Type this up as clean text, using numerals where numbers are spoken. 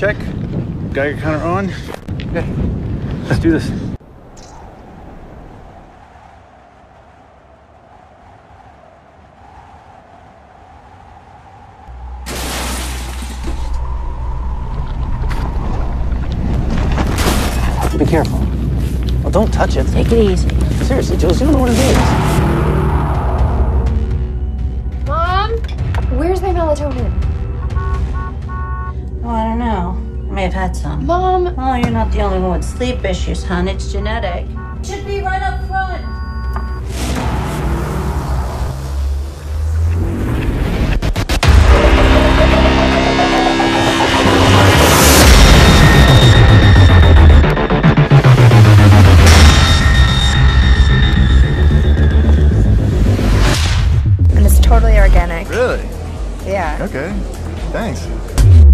check. Geiger counter on. Okay, let's do this. Be careful. Well, don't touch it. Take it easy. Seriously, Jules, you don't know what it is. Mom, where's my melatonin? Oh, I don't know. I may have had some. Mom! Oh, you're not the only one with sleep issues, hon. It's genetic. It should be right up front. And it's totally organic. Really? Yeah. Okay. Thanks.